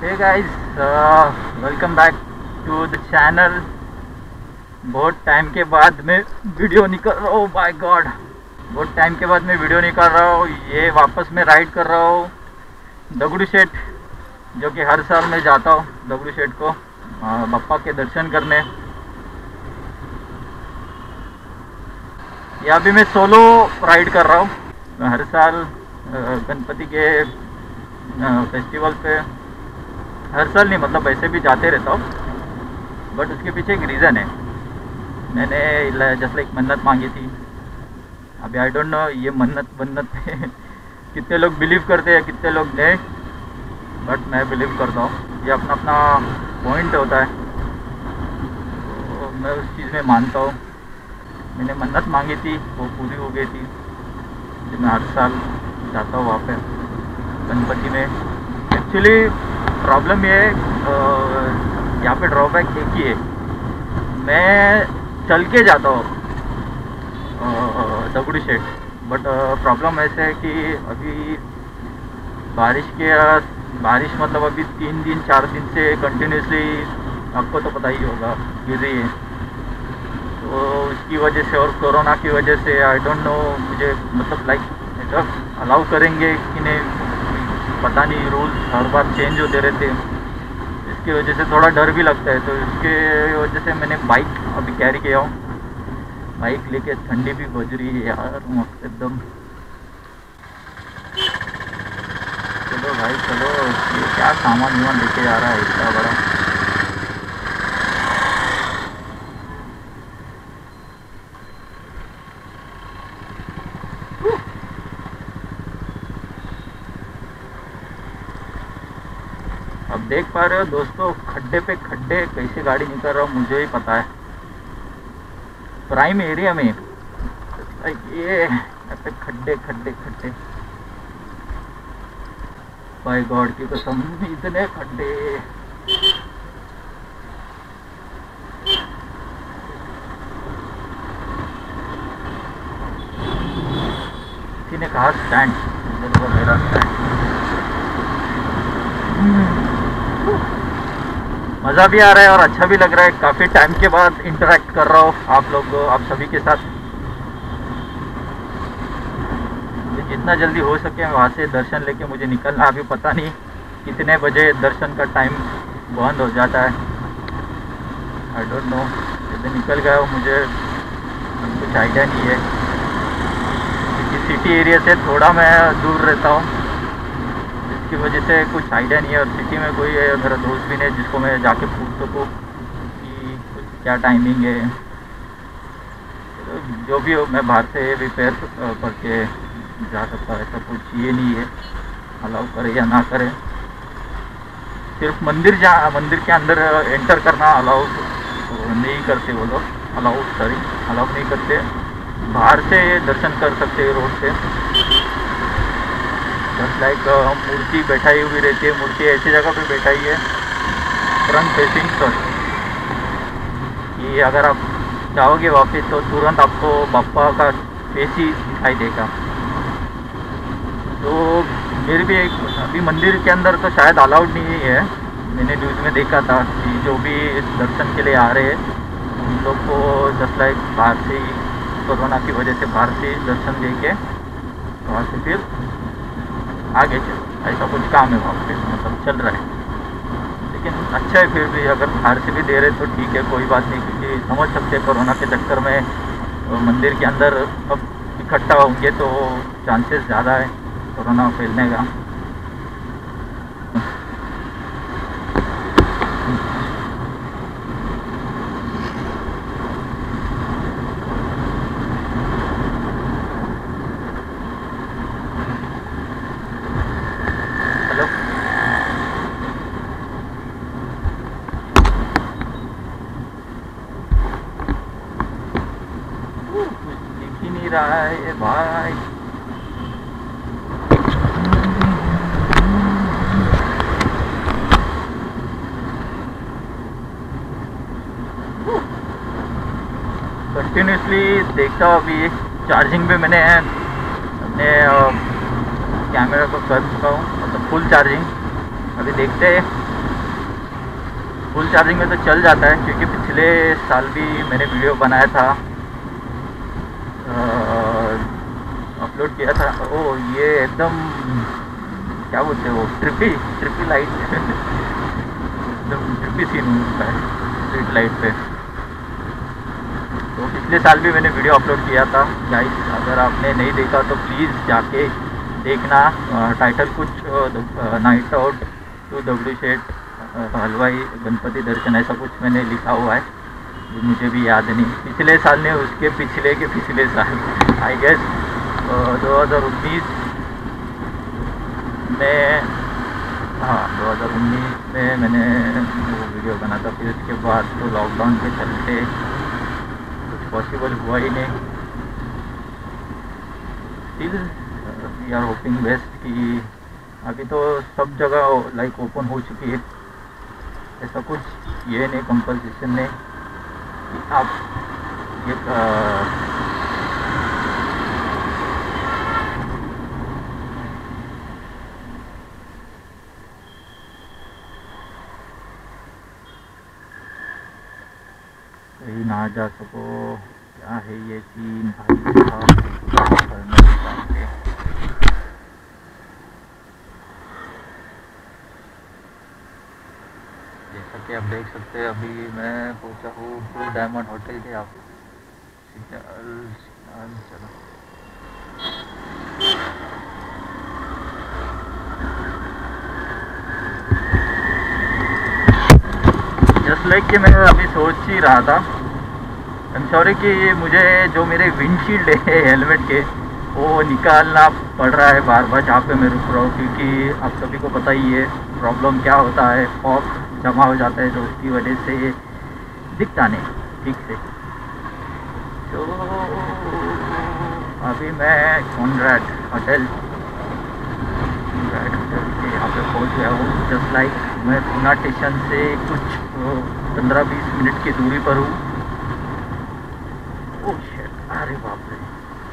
Hey guys, welcome back to the channel. बहुत time के बाद मैं वीडियो निकल रहा हूँ। बाय गॉड, बहुत टाइम के बाद मैं वीडियो निकाल रहा हूँ। ये वापस मैं राइड कर रहा हूँ दगड़ू शेठ, जो कि हर साल मैं जाता हूँ दगड़ू शेठ को बप्पा के दर्शन करने। या अभी मैं सोलो राइड कर रहा हूँ। हर साल गणपति के फेस्टिवल पे, हर साल नहीं मतलब वैसे भी जाते रहता हूँ, बट उसके पीछे एक रीज़न है। मैंने जस्ट लाइक मन्नत मांगी थी। अभी आई डोंट नो ये मन्नत कितने लोग बिलीव करते हैं कितने लोग नहीं, बट मैं बिलीव करता हूँ। ये अपना अपना पॉइंट होता है, तो मैं उस चीज़ में मानता हूँ। मैंने मन्नत मांगी थी, वो पूरी हो गई थी। मैं हर साल जाता हूँ वहाँ पे गणपति में। एक्चुअली प्रॉब्लम ये यहाँ पे ड्रॉबैक एक ही है, मैं चल के जाता हूँ दगड़ू शेठ। बट प्रॉब्लम ऐसे है कि अभी बारिश मतलब अभी 3 दिन 4 दिन से कंटिन्यूसली, आपको तो पता ही होगा, गिर रही है। तो उसकी वजह से और कोरोना की वजह से आई डोंट नो, मुझे मतलब लाइक अलाउ करेंगे कि नहीं पता नहीं। रूल्स हर बार चेंज होते रहते हैं, इसकी वजह से थोड़ा डर भी लगता है। तो इसके वजह से मैंने बाइक अभी कैरी किया हूँ। बाइक लेके, ठंडी भी बज रही है यार मस्त एकदम। चलो भाई चलो, ये क्या सामान लेके आ रहा है इतना बड़ा। अब देख पा रहे हो दोस्तों, खड्डे पे खड्डे कैसे गाड़ी निकल रहा हूँ मुझे ही पता है। प्राइम एरिया में ये पे खड्डे खड्डे खड्डे, बाय गॉड की कसम, इतने खड्डे। किसी ने कहा स्टैंड, मेरा स्टैंड। मज़ा भी आ रहा है और अच्छा भी लग रहा है। काफ़ी टाइम के बाद इंटरेक्ट कर रहा हूँ आप सभी के साथ। जितना जल्दी हो सके वहाँ से दर्शन लेके मुझे निकलना। अभी पता नहीं कितने बजे दर्शन का टाइम बंद हो जाता है, आई डोंट नो। जब निकल गया हो मुझे कुछ आइडिया नहीं है, क्योंकि सिटी एरिया से थोड़ा मैं दूर रहता हूँ, की वजह से कुछ आइडिया नहीं है। और सिटी में कोई मेरा दोस्त भी नहीं जिसको मैं जाके पूछ सकूँ कि कुछ क्या टाइमिंग है। तो जो भी हो, मैं बाहर से रिपेयर करके जा सकता है। ऐसा कुछ ये नहीं है अलाउ करे या ना करे। सिर्फ मंदिर के अंदर एंटर करना अलाउ नहीं करते वो लोग, अलाउ नहीं करते। बाहर से दर्शन कर सकते हैं रोड से। बस लाइक मूर्ति बैठाई हुई रहती है। मूर्ति ऐसी जगह पे बैठाई है फ्रंट फेसिंग सर, कि अगर आप जाओगे वापस तो तुरंत आपको बप्पा का फेस ही दिखाई देगा। तो मेरे भी अभी मंदिर के अंदर तो शायद अलाउड नहीं है। मैंने न्यूज़ में देखा था कि जो भी दर्शन के लिए आ रहे हैं उन लोग को जस्ट लाइक बाहर से ही, कोरोना की वजह से बाहर से ही दर्शन दे के वहाँ से फिर आगे चल, ऐसा कुछ काम है वहाँ पे, मतलब चल रहा है। लेकिन अच्छा है फिर भी, अगर बाहर से भी दे रहे तो ठीक है, कोई बात नहीं। क्योंकि समझ सकते हैं कोरोना के चक्कर में मंदिर के अंदर अब इकट्ठा होंगे तो चांसेस ज़्यादा है कोरोना फैलने का। हेलो, कुछ दिख ही नहीं रहा है भाई। कंटिन्यूसली देखता हूँ। अभी चार्जिंग भी मैंने अपने कैमरा को कर चुका हूँ, मतलब फुल चार्जिंग। अभी देखते हैं फुल चार्जिंग में तो चल जाता है, क्योंकि पिछले साल भी मैंने वीडियो बनाया था, अपलोड किया था। ओ ये एकदम क्या बोलते हैं वो, ट्रिपी लाइट एकदम ट्रिपी सीन होता है स्ट्रीट लाइट पे। तो पिछले साल भी मैंने वीडियो अपलोड किया था गाइस, अगर आपने नहीं देखा तो प्लीज़ जाके देखना। टाइटल कुछ night out to Dagdu Sheth हलवाई गणपति दर्शन ऐसा कुछ मैंने लिखा हुआ है, मुझे भी याद नहीं। पिछले साल ने उसके पिछले के पिछले साल आई गेस 2019 में, हाँ 2019 में मैंने वो वीडियो बना था। फिर उसके बाद तो लॉकडाउन के चलते कुछ पॉसिबल हुआ ही नहीं। Still we are hoping best कि अभी तो सब जगह लाइक ओपन हो चुकी है, ऐसा कुछ ये नहीं कंपल्सेशन नहीं कि आप ये कहीं ना जा सको। क्या है ये सीन भाई साहब, जैसा कि आप देख सकते हैं अभी मैं पहुंचा हूँ ब्लू डायमंड होटल के। आप चलो जस्ट लाइक कि मैं अभी सोच ही रहा था, आई एम सॉरी कि मुझे जो मेरे विंडशील्ड है हेलमेट के वो निकालना पड़ रहा है बार बार जहाँ पे मैं रुक रहा हूँ, क्योंकि आप सभी को पता ही है प्रॉब्लम क्या होता है, फॉग जमा हो जाता है तो उसकी वजह से दिखता नहीं ठीक से। तो अभी मैं कॉन्रैड होटल के यहाँ पे पहुँच गया हूँ। जस्ट लाइक मैं पूना स्टेशन से कुछ 15-20 मिनट की दूरी पर हूँ। ओह शिट, अरे बाप रे।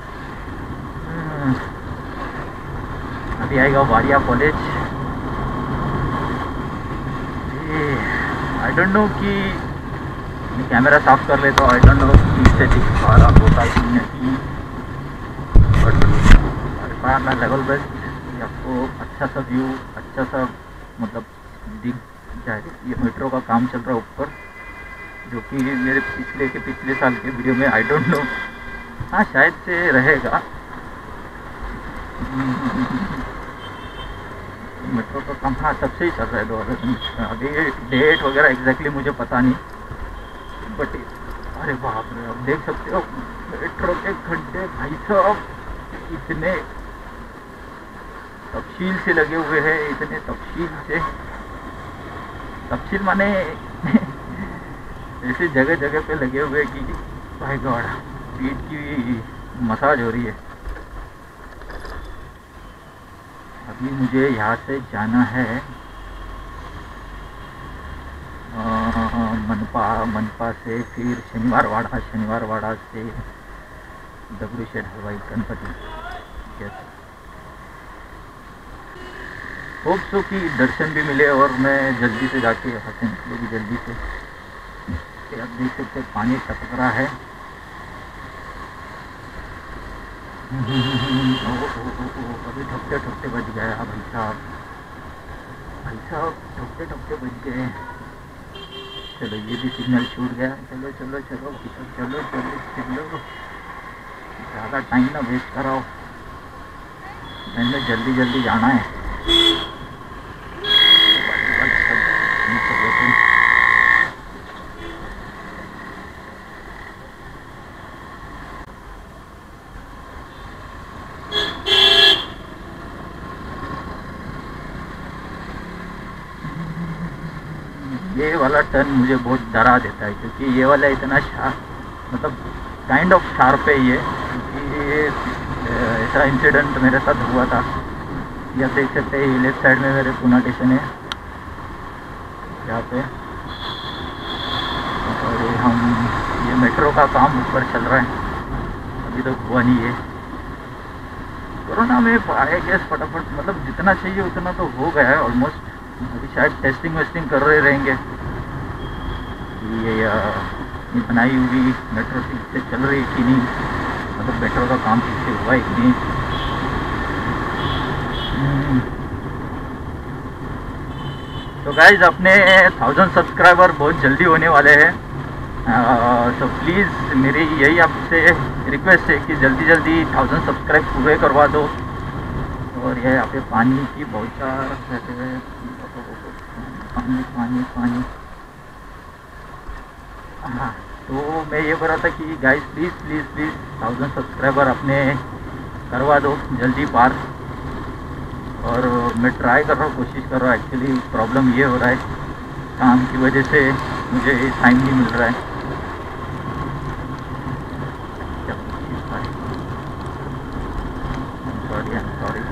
अभी आएगा Wadia college. I don't know कि कैमरा साफ कर ले तो आई डोंट नो कि इससे दिख पा रहा होता कि नहीं, बट मैं लेवल बेस्ट आपको अच्छा सा व्यू, अच्छा सा मतलब दिख जाए। ये मेट्रो का काम चल रहा है ऊपर, जो कि मेरे पिछले साल के वीडियो में आई डोंट नो, हाँ शायद से रहेगा। मेट्रो का काम हाँ तब से ही चल रहा है 2019 में। अभी डेट वगैरह एग्जैक्टली मुझे पता नहीं, बट अरे बाप रे आप देख सकते हो मेट्रो के खड्डे भाई साहब इतने तफसील से लगे हुए हैं, इतने तफसील माने ऐसे जगह जगह पे लगे हुए कि भाई गॉड पीठ की मसाज हो रही है। अभी मुझे यहाँ से जाना है मनपा से फिर शनिवार वाड़ा से दगड़ू शेठ हलवाई गणपति। यस, होप सो कि दर्शन भी मिले और मैं जल्दी से जाके यहाँ से निकलूँगी जल्दी से। आप देख सकते पानी टपक रहा है। अभी ठपके बज गए भाई साहब ठपके बज गए। चलो ये भी सिग्नल छूट गया। चलो ज़्यादा टाइम ना वेस्ट कराओ, मैंने जल्दी जाना है। ये वाला टर्न मुझे बहुत डरा देता है, क्योंकि ये वाला इतना मतलब काइंड ऑफ शार्प है ये, क्योंकि ये ऐसा इंसिडेंट मेरे साथ हुआ था। ये आप देख सकते हैं लेफ्ट साइड में मेरे पूना स्टेशन है यहाँ पे, और ये मेट्रो का काम ऊपर चल रहा है, अभी तक हुआ नहीं है। कोरोना में आई गेस फटाफट मतलब जितना चाहिए उतना तो हो गया है ऑलमोस्ट। अभी शायद टेस्टिंग वेस्टिंग कर रहे रहेंगे, कि ये बनाई हुई मेट्रो ठीक से चल रही कि नहीं, मतलब मेट्रो का काम ठीक से हुआ है कि नहीं। तो गाइज अपने 1000 सब्सक्राइबर बहुत जल्दी होने वाले हैं, तो प्लीज़ मेरी यही आपसे रिक्वेस्ट है कि जल्दी जल्दी 1000 सब्सक्राइब पूरे करवा दो। और ये यहाँ पे पानी की बौछार रहते हुए पानी पानी पानी। हाँ, तो मैं ये बोल रहा था कि guys please please please 1000 subscriber अपने करवा दो जल्दी पार। और मैं ट्राई कर रहा हूँ, कोशिश कर रहा हूँ। एक्चुअली प्रॉब्लम ये हो रहा है, काम की वजह से मुझे टाइम नहीं मिल रहा है। सॉरी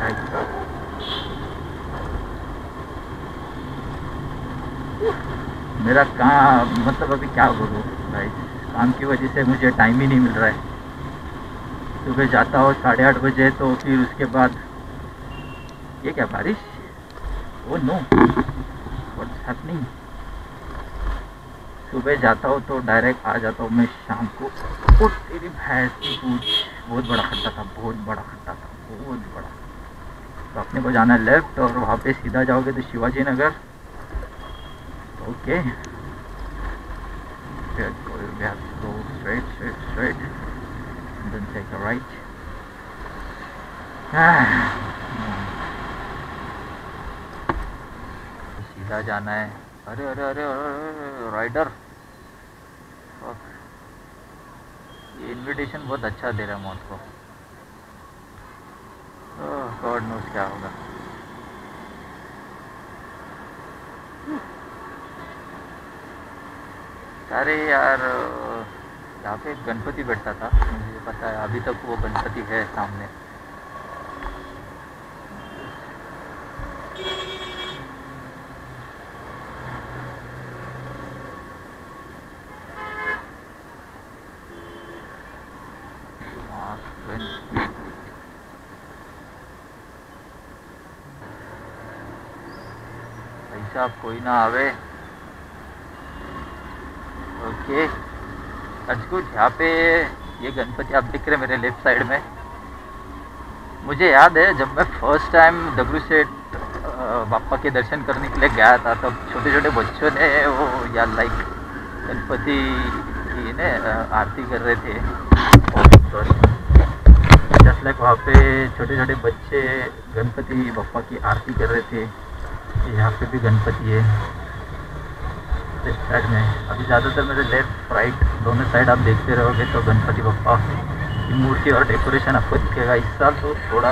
मेरा काम, मतलब अभी क्या बोलूँ भाई, काम की वजह से मुझे टाइम ही नहीं मिल रहा है। सुबह जाता हूँ 8:30 बजे, तो फिर उसके बाद ये क्या बारिश, ओह नो व्हाट्स हैपनिंग। सुबह जाता हूँ तो डायरेक्ट आ जाता हूँ मैं शाम को। ओ तेरी भैंस की पूछ, बहुत बड़ा खड्डा था, बहुत बड़ा खड्डा था, बहुत बड़ा। तो अपने को जाना है लेफ्ट, और वहाँ पे सीधा जाओगे तो Shivaji Nagar. Okay, we have to go straight and then take a right. सीधा जाना है। अरे अरे अरे अरे राइडर, ये इनविटेशन बहुत अच्छा दे रहा है मौत को। गॉड नोस क्या होगा। अरे यार, यहाँ पे गणपति बैठता था, मुझे पता है, अभी तक वो गणपति है सामने। ऐसा आप कोई ना आवे। ओके अजकुट, यहाँ पे ये गणपति आप दिख रहे हैं मेरे लेफ्ट साइड में। मुझे याद है जब मैं फर्स्ट टाइम डब्ल्यू सेठ बापा के दर्शन करने के लिए गया था, तब छोटे छोटे बच्चों ने वो या लाइक गणपति की ने आरती कर रहे थे। सॉरी, जस्ट लाइक वहाँ पे छोटे छोटे बच्चे गणपति बापा की आरती कर रहे थे। यहाँ पे भी गणपति है लेफ्ट साइड में। अभी ज़्यादातर मेरे लेफ्ट राइट दोनों साइड आप देखते रहोगे तो गणपति बप्पा की मूर्ति और डेकोरेशन आपको दिखेगा। इस साल तो थोड़ा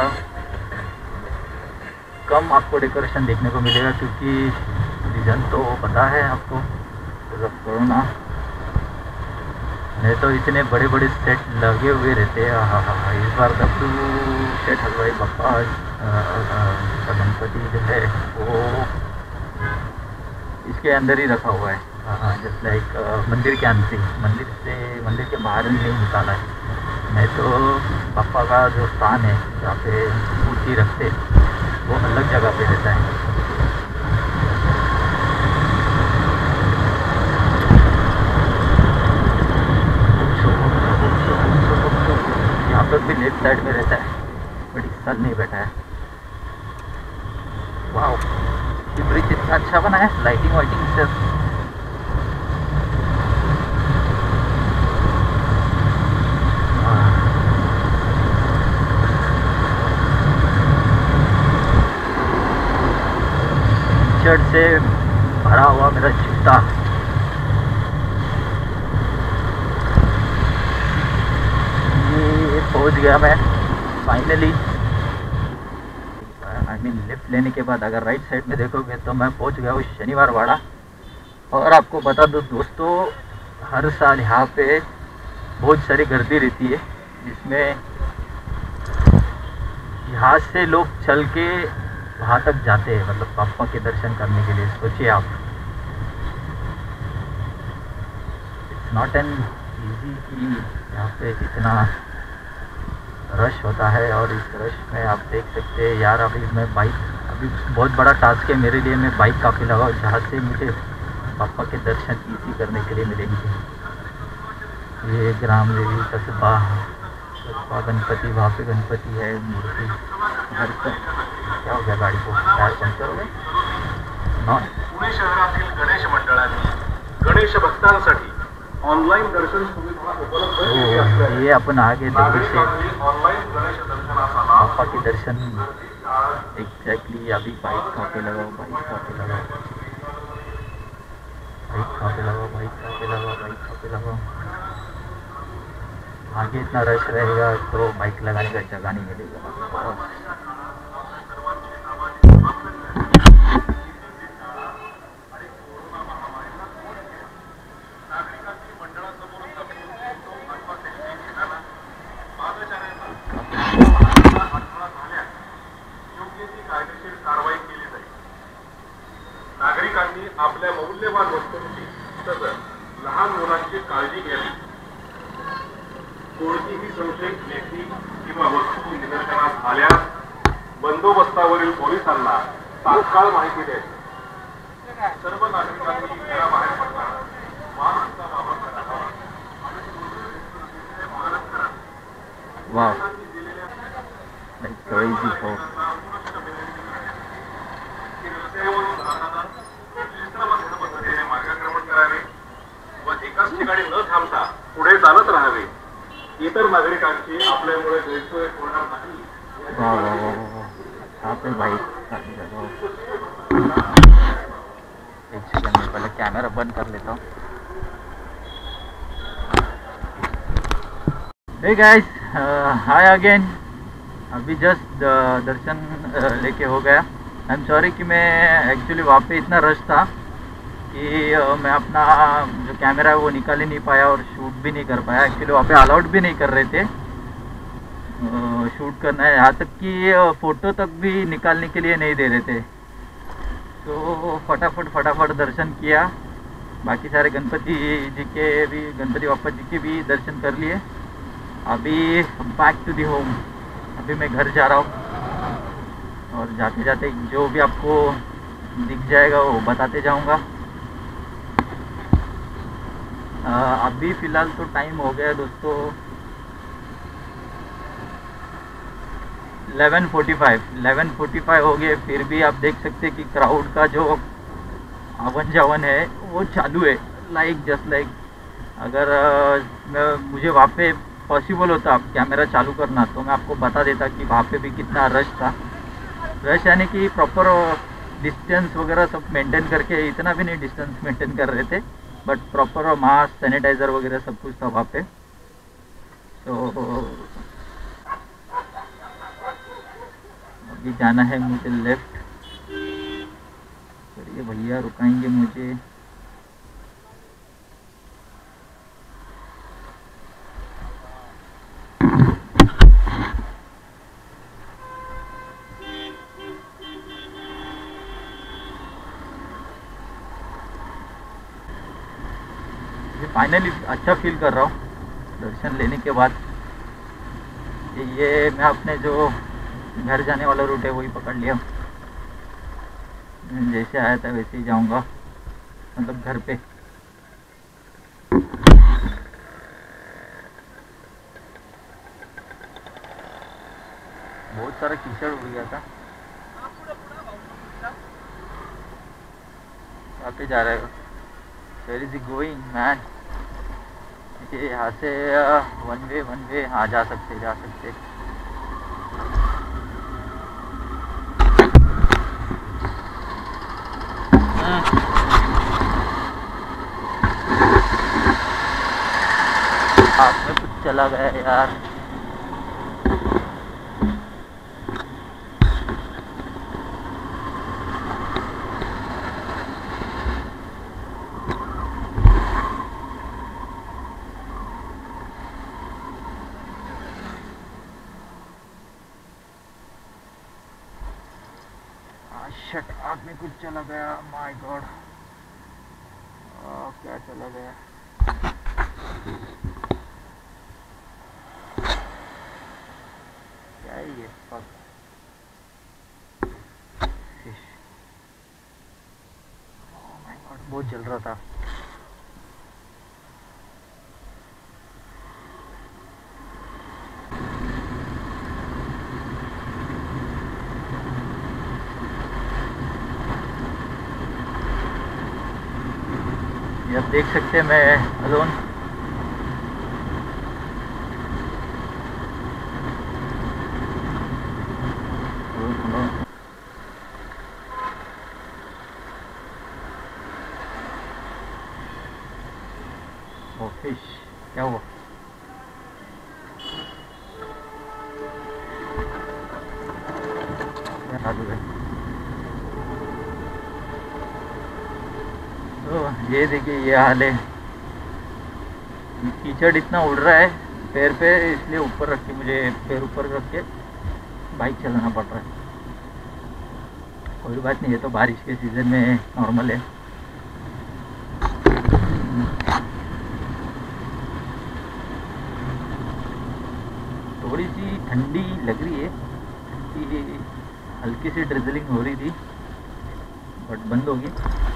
कम आपको डेकोरेशन देखने को मिलेगा, क्योंकि रीज़न तो पता है आपको, कोरोना। नहीं तो इतने बड़े बड़े सेट लगे हुए रहते हैं। हाँ, इस बार डब्ल्यू सेठ हलवाई बप्पा का गणपति जो है वो इसके अंदर ही रखा हुआ है। जस्ट लाइक मंदिर के अंदर, मंदिर के बाहर नहीं निकाला है। नहीं तो पापा का जो स्थान है जहाँ पे मूर्ति रखते वो अलग जगह पे रहता है। यहाँ पर भी लेफ्ट साइड में रहता है, बट इस साल नहीं बैठा है। वाह, ये ब्रिज इतना अच्छा बना है, लाइटिंग वाइटिंग से। टी-शर्ट से भरा हुआ मेरा जूता। ये पहुंच गया मैं फाइनली। लेफ्ट लेने के बाद अगर राइट साइड में देखोगे तो मैं पहुंच गया हूँ शनिवार वाड़ा। और आपको बता दो दोस्तों, हर साल यहाँ पे बहुत सारी गर्दी रहती है, जिसमें यहाँ से लोग चल के वहाँ तक जाते हैं, मतलब पापा के दर्शन करने के लिए। सोचिए आप, इट्स नॉट एन ईजी कि यहाँ पे इतना रश होता है। और इस रश में आप देख सकते हैं यार, अभी मैं बाइक, अभी बहुत बड़ा टास्क है मेरे लिए, मैं बाइक काफ़ी लगाऊँ जहाँ से मुझे बापा के दर्शन इसी करने के लिए मिलेंगे। ये ग्राम देवी कस्बा गणपति, वहाँ पे गणपति है मूर्ति। घर पर क्या हो गया, गाड़ी को टायर पंक्चर हो गए। पुणे शहरातील गणेश मंडळाने गणेश भक्तांसाठी ऑनलाइन दर्शन सुविधा उपलब्ध केली असल्याने ये अपन आगे दगड़ू से ऑनलाइन गणेश दर्शनाचा बापा के दर्शन एग्जैक्टली। अभी बाइक कहाँ पे लगाओ, बाइक कहाँ पे लगाओ, बाइक कहाँ पे लगाओ, बाइक कहाँ पे लगाओ, बाइक कहाँ पे लगाओ। आगे इतना रश रहेगा तो बाइक लगाने का जगह नहीं मिलेगा। नागरिकांनी आपल्या मौल्यवान वस्तूंची तसंच लहान मुलांची काळजी घ्यावी। कोणतीही संशयित व्यक्ती किंवा वस्तू निदर्शनास आल्यास बंदोबस्तावरील पोलिसांना तात्काळ माहिती द्यावी। सर्व नागरिकांनी घराबाहेर पडताना मास्कचा वापर करावा। वाव, like crazy folks. मार्गक्रमण करावे व एकाच ठिकाणी न थांबता पुढे चालत राहावे। इतर नागरिकांची आपल्यामुळे गैरसोय होणार नाही। यहाँ पे भाई एक सेकंड में पहले कैमरा बंद कर लेता हूँ। Hey guys, hi again. अभी जस्ट दर्शन लेके हो गया। आई एम सॉरी कि मैं एक्चुअली वहाँ पे इतना रश था कि मैं अपना जो कैमरा है वो निकाल ही नहीं पाया और शूट भी नहीं कर पाया। एक्चुअली वहाँ पे अलाउड भी नहीं कर रहे थे शूट करना है, यहाँ तक कि फ़ोटो तक भी निकालने के लिए नहीं दे रहे थे। तो फटाफट दर्शन किया। बाकी सारे गणपति जी के भी, गणपति बापा जी के भी दर्शन कर लिए। अभी बैक टू दी होम। अभी मैं घर जा रहा हूँ और जाते जाते जो भी आपको दिख जाएगा वो बताते जाऊँगा। अभी फ़िलहाल तो टाइम हो गया दोस्तों 11:45 हो गए। फिर भी आप देख सकते हैं कि क्राउड का जो आवन जावन है वो चालू है। जस्ट लाइक अगर मुझे वहाँ पे पॉसिबल होता कैमरा चालू करना तो मैं आपको बता देता कि वहाँ पे भी कितना रश था। रश यानी कि प्रॉपर डिस्टेंस वगैरह सब मेंटेन करके, इतना भी नहीं डिस्टेंस मेंटेन कर रहे थे, बट प्रॉपर मास्क, सैनिटाइज़र वगैरह सब कुछ था वहाँ पे। तो अभी जाना है मुझे लेफ्ट। चलिए भैया रुकाएंगे मुझे। फाइनली अच्छा फील कर रहा हूँ दर्शन लेने के बाद। ये मैं अपने जो घर जाने वाला रूट है वही पकड़ लिया। जैसे आया था वैसे ही जाऊंगा, मतलब घर पे। बहुत सारा कीचड़ उड़ गया था। कहाँ पे जा रहा है? Where is going man? यहाँ से वन वे। हाँ जा सकते। हाथ में कुछ चला गया यार। शिट, आग में कुछ चला गया। माय गॉड, क्या चला गया? क्या है ये? फिश। Oh my God. बहुत जल रहा था। ये आप देख सकते हैं मैं अलोन फिश क्या हुआ? क्या चालू है? तो ये देखिए ये हाल है। कीचड़ इतना उड़ रहा है पैर पे, इसलिए ऊपर रख के मुझे पैर ऊपर रख के बाइक चलाना पड़ रहा है। कोई बात नहीं, ये तो बारिश के सीज़न में नॉर्मल है। थोड़ी सी ठंडी लग रही है कि हल्की सी ड्रिजलिंग हो रही थी, बट बंद होगी।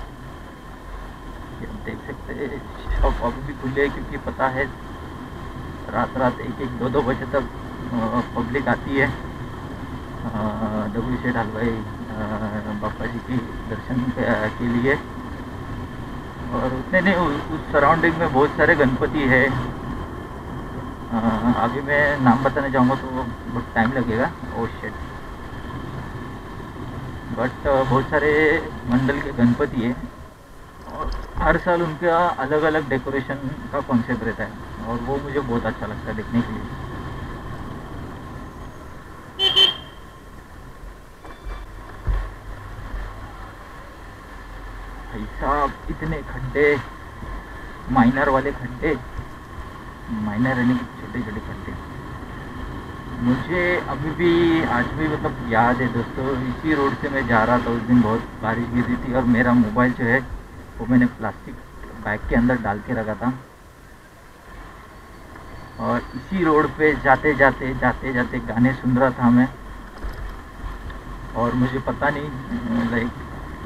आप देख सकते हैं शॉप अभी भी खुले हैं, क्योंकि पता है रात रात 1-1, 2-2 बजे तक पब्लिक आती है डब्ल्यू शेठ हलवाई बापा जी की दर्शन के लिए। और उतने नहीं, उस सराउंडिंग में बहुत सारे गणपति है। अभी मैं नाम बताने जाऊँगा तो बहुत टाइम लगेगा। ओ शेट, बट बहुत सारे मंडल के गणपति है और हर साल उनका अलग अलग डेकोरेशन का कॉन्सेप्ट रहता है, और वो मुझे बहुत अच्छा लगता है देखने के लिए। भाई साहब इतने खड्डे, माइनर वाले खड्डे, माइनर यानी कि छोटे छोटे खड्डे, मुझे अभी भी आज भी मतलब याद है दोस्तों। इसी रोड से मैं जा रहा था उस दिन, बहुत बारिश गिरी थी और मेरा मोबाइल जो है वो मैंने प्लास्टिक बैग के अंदर डाल के रखा था, और इसी रोड पे जाते जाते गाने सुन रहा था मैं। और मुझे पता नहीं, लाइक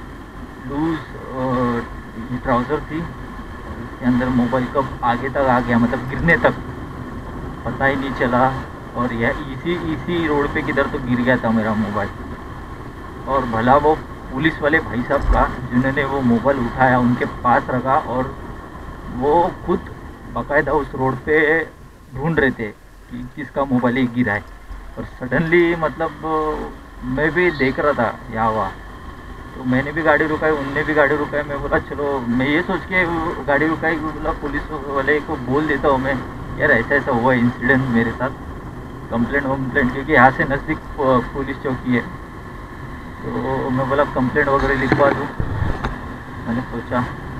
लूज ट्राउज़र थी, उसके अंदर मोबाइल कब आगे तक आ गया, मतलब गिरने तक पता ही नहीं चला। और यह इसी रोड पे किधर तो गिर गया था मेरा मोबाइल। और भला वो पुलिस वाले भाई साहब का जिन्होंने वो मोबाइल उठाया उनके पास रखा, और वो खुद बाकायदा उस रोड पे ढूंढ रहे थे कि किसका मोबाइल ही गिरा है। और सडनली मतलब मैं भी देख रहा था यहाँ हुआ, तो मैंने भी गाड़ी रुकाई, उनने भी गाड़ी रुकाई। मैं बोला चलो, मैं ये सोच के गाड़ी रुकाई, बोला पुलिस वाले को बोल देता हूँ मैं, यार ऐसा ऐसा हुआ इंसिडेंट मेरे साथ, कंप्लेंट, क्योंकि यहाँ से नज़दीक पुलिस चौकी है, तो मैं बोला कंप्लेंट वगैरह लिखवा दूँ। मैंने सोचा,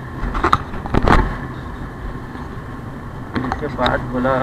फिर इसके बाद बोला,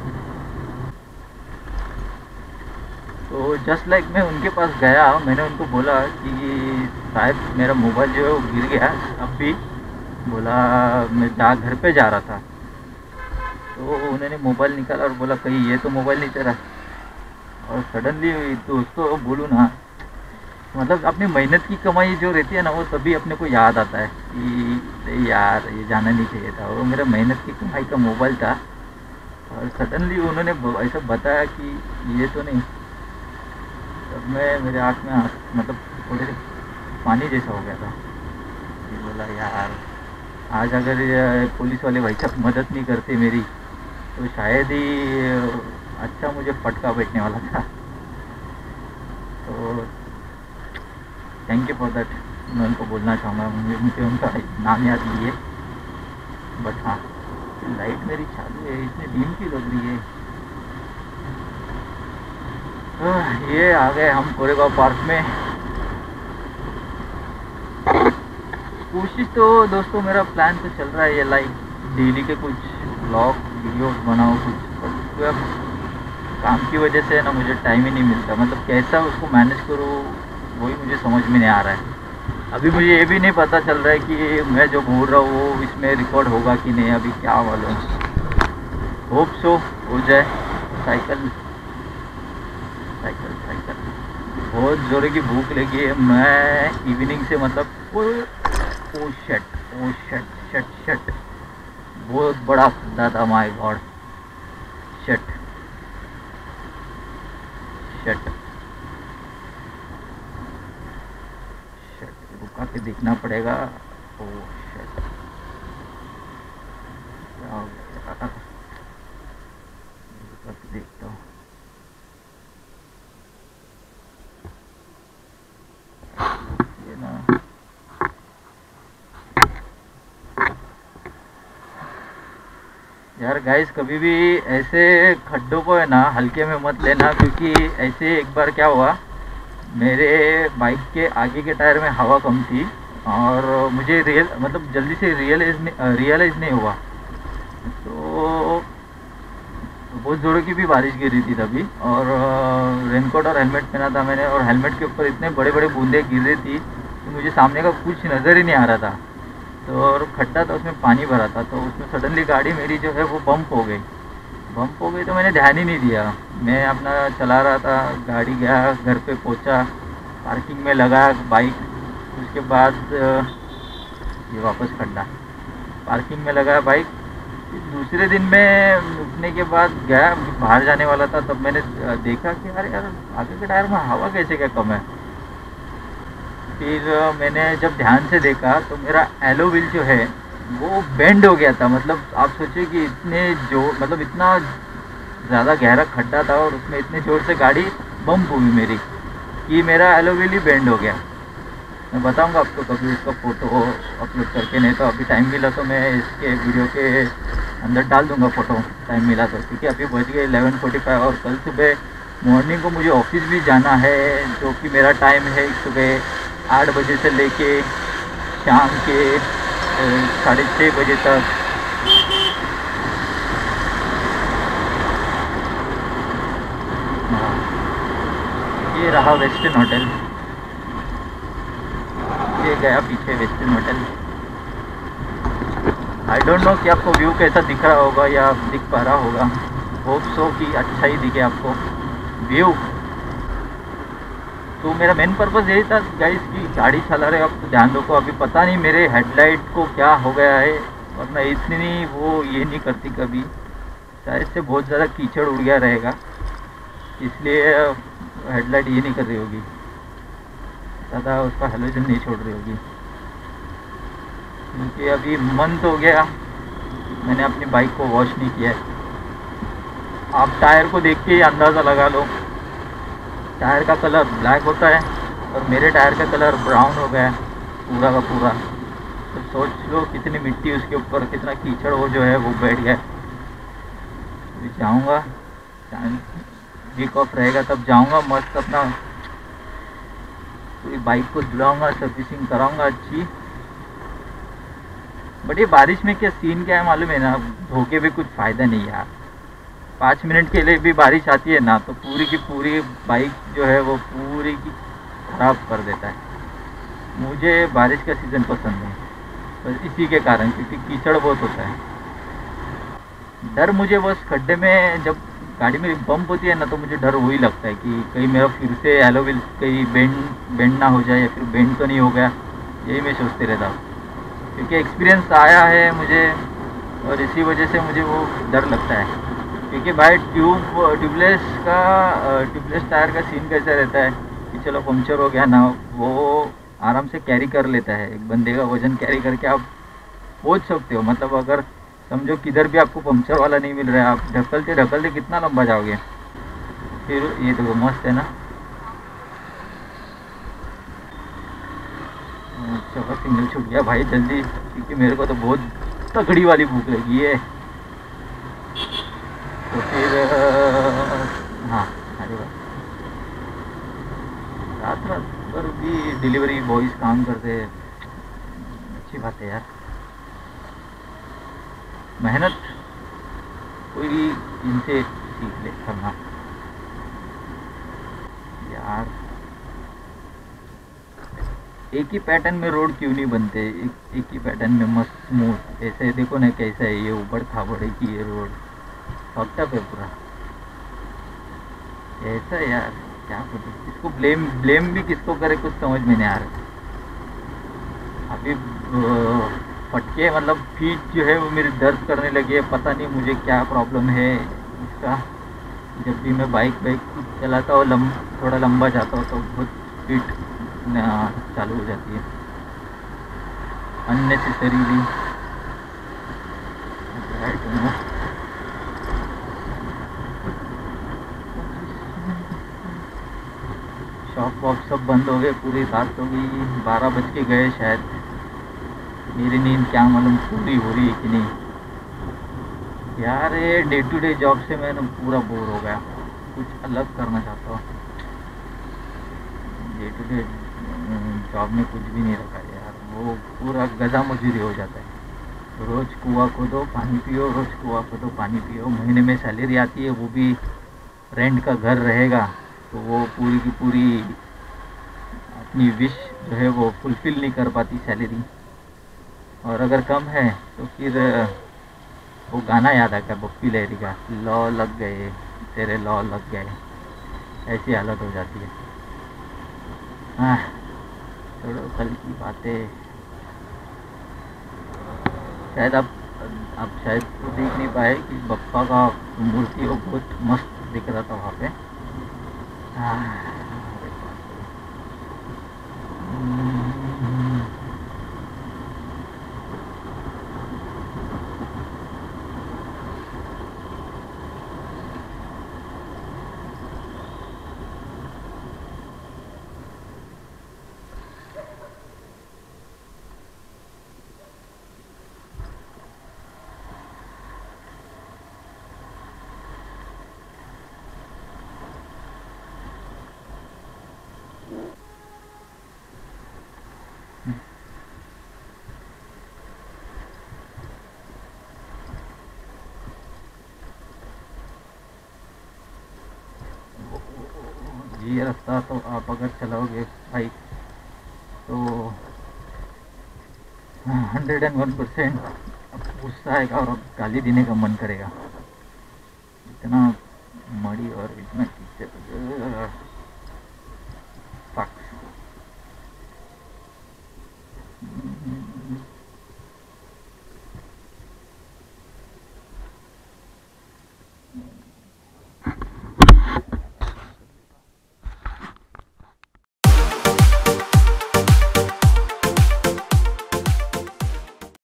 तो जस्ट लाइक मैं उनके पास गया, मैंने उनको बोला कि शायद मेरा मोबाइल जो है वो गिर गया। अब भी बोला मैं घर पे जा रहा था, तो उन्होंने मोबाइल निकाला और बोला कहीं ये तो मोबाइल नहीं तेरा। और सडनली दोस्तों बोलूँ ना, मतलब अपनी मेहनत की कमाई जो रहती है ना, वो तभी अपने को याद आता है कि यार ये जाना नहीं चाहिए था। वो मेरा मेहनत की कमाई का मोबाइल था, और सडनली उन्होंने ऐसा बताया कि ये तो नहीं। तब मेरे आँख में मतलब थोड़े से पानी जैसा हो गया था। ये बोला यार, आज अगर पुलिस वाले भाई साहब मदद नहीं करते मेरी, तो शायद ही अच्छा मुझे फटका बैठने वाला था। तो थैंक यू फॉर दैट, मैं उनको बोलना चाहूँगा। मुझे उनका नाम याद नहीं है, बट हाँ लाइट मेरी चालू है, इतनी डीम की लग रही है। तो ये आ गए हम कोरेगांव पार्क में। कोशिश तो दोस्तों मेरा प्लान तो चल रहा है ये लाइक डेली के कुछ व्लॉग वीडियोस बनाओ कुछ, अब काम की वजह से ना मुझे टाइम ही नहीं मिलता। मतलब कैसा उसको मैनेज करूँ वही मुझे समझ में नहीं आ रहा है। अभी मुझे ये भी नहीं पता चल रहा है कि मैं जो बोल रहा हूँ वो इसमें रिकॉर्ड होगा कि नहीं, अभी क्या मालूम। होप सो हो जाए। साइकिल बहुत ज़ोरे की भूख लगी है। मैं इवनिंग से मतलब oh shut, oh shut shut shut, बहुत बड़ा खड्डा था, my God, shut shut shut, रुका के देखना पड़ेगा। ओ शट, क्या हो गया, रुका के देखता हूँ। ये ना, यार गाइस, कभी भी ऐसे खड्डों को है ना हल्के में मत लेना, क्योंकि ऐसे एक बार क्या हुआ, मेरे बाइक के आगे के टायर में हवा कम थी और मुझे मतलब जल्दी से रियलाइज़ नहीं हुआ। तो बहुत ज़ोरों की भी बारिश गिर रही थी तभी, और रेनकोट और हेलमेट पहना था मैंने, और हेलमेट के ऊपर इतने बड़े बड़े बूंदे गिर रही थी कि मुझे सामने का कुछ नज़र ही नहीं आ रहा था। तो और खड्डा था, उसमें पानी भरा था, तो उसमें सडनली गाड़ी मेरी जो है वो बम्प हो गई। तो मैंने ध्यान ही नहीं दिया, मैं अपना चला रहा था, गाड़ी गया, घर पे पहुंचा, पार्किंग में लगा बाइक, उसके बाद ये वापस खड्डा, पार्किंग में लगा बाइक। दूसरे दिन में उठने के बाद गया, बाहर जाने वाला था, तब मैंने देखा कि अरे यार, आगे के टायर में हवा कैसे क्या कम है। फिर मैंने जब ध्यान से देखा तो मेरा एलो व्हील जो है वो बेंड हो गया था। मतलब आप सोचिए कि मतलब इतना ज़्यादा गहरा खड्डा था और उसमें इतने ज़ोर से गाड़ी बम्प हुई मेरी कि मेरा एलो व्हील ही बेंड हो गया। मैं बताऊंगा आपको कभी उसका फ़ोटो अपलोड करके, नहीं तो अभी टाइम मिला तो मैं इसके वीडियो के अंदर डाल दूंगा फ़ोटो, टाइम मिला तो, क्योंकि अभी बज गए 11:45 और कल सुबह मॉर्निंग को मुझे ऑफिस भी जाना है, जो कि मेरा टाइम है सुबह 8 बजे से लेके शाम के 6:30 बजे तक। हाँ, ये रहा वेस्टर्न होटल, ये गया पीछे western hotel. I don't know कि आपको व्यू कैसा दिख रहा होगा या दिख पा रहा होगा, होप सो कि अच्छा ही दिखे आपको व्यू। तो मेरा मेन पर्पज़ यही था गाइस कि गाड़ी चला रहे हो आप तो ध्यान रखो। अभी पता नहीं मेरे हेडलाइट को क्या हो गया है, वरना इतनी वो ये नहीं करती कभी, शायद से बहुत ज़्यादा कीचड़ उड़ गया रहेगा, इसलिए हेडलाइट ये नहीं कर रही होगी, ज़्यादा उसका हेलोजन नहीं छोड़ रही होगी। क्योंकि अभी मंथ हो गया मैंने अपनी बाइक को वॉश नहीं किया है। आप टायर को देख के ही अंदाज़ा लगा लो, टायर का कलर ब्लैक होता है और मेरे टायर का कलर ब्राउन हो गया है पूरा का पूरा। तो सोच लो कितनी मिट्टी उसके ऊपर, कितना कीचड़ वो जो है वो बैठ गया। अभी जाऊँगा, वीक ऑफ रहेगा तब जाऊँगा, मस्त अपना पूरी बाइक को धुलाऊँगा, सर्विसिंग कराऊँगा अच्छी। बट ये बारिश में क्या सीन क्या है मालूम है ना, धोके भी कुछ फ़ायदा नहीं यार। 5 मिनट के लिए भी बारिश आती है ना तो पूरी की पूरी बाइक जो है वो पूरी की ख़राब कर देता है। मुझे बारिश का सीज़न पसंद है बस इसी के कारण, क्योंकि कीचड़ बहुत होता है। डर मुझे बस खड्डे में जब गाड़ी मेरी बम्प होती है ना तो मुझे डर वही लगता है कि कहीं मेरा फिर से एलो व्हील कहीं बेंड ना हो जाए या फिर बेंड तो नहीं हो गया, यही मैं सोचते रहता हूँ। क्योंकि एक्सपीरियंस आया है मुझे और इसी वजह से मुझे वो डर लगता है। क्योंकि भाई ट्यूबलेस टायर का सीन कैसा रहता है कि चलो पंक्चर हो गया ना, वो आराम से कैरी कर लेता है, एक बंदे का वजन कैरी करके आप पहुंच सकते हो। मतलब अगर समझो किधर भी आपको पंक्चर वाला नहीं मिल रहा है, आप ढकलते ढकलते कितना लंबा जाओगे। फिर ये तो मस्त है ना, चलो सिग्नल छूट गया भाई जल्दी, क्योंकि मेरे को तो बहुत तगड़ी वाली भूख लगी है। तो फिर हाँ, अरे भाई रात भर भी डिलीवरी बॉयज़ काम करते हैं, अच्छी बात है यार। मेहनत कोई भी इनसे सीख ले करना यार। एक ही पैटर्न में रोड क्यों नहीं बनते, एक ही पैटर्न में मस्त स्मूथ। ऐसे देखो ना कैसा है ये ऊबड़ खाबड़ की ये रोड, फक्टअप है पूरा ऐसा यार। क्या बोलूं, इसको ब्लेम भी किसको करे कुछ समझ में नहीं आ रहा। अभी फटके मतलब फीट जो है वो मेरी दर्द करने लगी है, पता नहीं मुझे क्या प्रॉब्लम है इसका। जब भी मैं बाइक चलाता हूँ, थोड़ा लंबा जाता हूँ तो बहुत फीट चालू हो जाती है अननेसेसरीली। शॉप वॉप सब बंद हो गए, पूरी रात हो गई, 12 बज के गए शायद। मेरी नींद क्या मालूम पूरी हो रही है कि नहीं यार। ये डे टू डे जॉब से मैं पूरा बोर हो गया, कुछ अलग करना चाहता हूँ। डे टू डे जॉब में कुछ भी नहीं रखा यार, वो पूरा गधा मजूरी हो जाता है। रोज़ कुआं खोदो पानी पियो, रोज़ कुआं खोदो पानी पियो। महीने में सैलरी आती है, वो भी रेंट का घर रहेगा तो वो पूरी की पूरी अपनी विश जो है वो फुलफ़िल नहीं कर पाती सैलरी। और अगर कम है तो फिर वो गाना याद आ गया बप्पी लहरी का, लॉ लग गए तेरे लॉ लग गए, ऐसी हालत हो जाती है। हाँ छोड़ो कल की बातें। शायद आप शायद तो देख नहीं पाए कि बप्पा का मूर्ति वो बहुत मस्त दिख रहा था वहाँ पे। हाँ, ये रास्ता तो आप अगर चलाओगे बाइक तो 101% गुस्सा आएगा और गाली देने का मन करेगा। इतना